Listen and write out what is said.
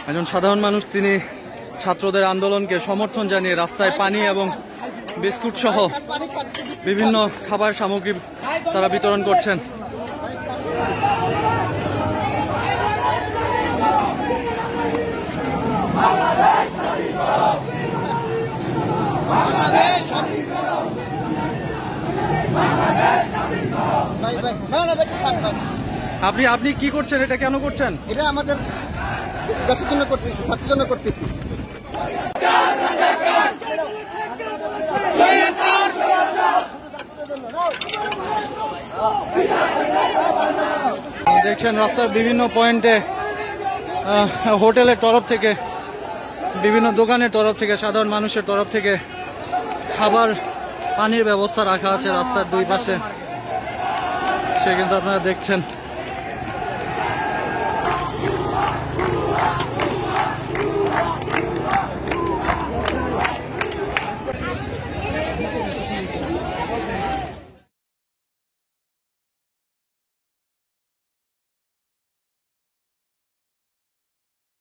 একজন সাধারণ মানুষ, তিনি ছাত্রদের আন্দোলনকে সমর্থন জানিয়ে রাস্তায় পানি এবং বিস্কুট সহ বিভিন্ন খাবার সামগ্রী তারা বিতরণ করছেন। আপনি কি করছেন? এটা কেন করছেন? এটা আমাদের দেশের জন্য করতেছি, ছাত্রের জন্য করতেছি। দেখছেন রাস্তার বিভিন্ন পয়েন্টে হোটেলের তরফ থেকে, বিভিন্ন দোকানের তরফ থেকে, সাধারণ মানুষের তরফ থেকে খাবার পানির ব্যবস্থা রাখা আছে রাস্তার দুই পাশে। সে কিন্তু আপনারা দেখছেন।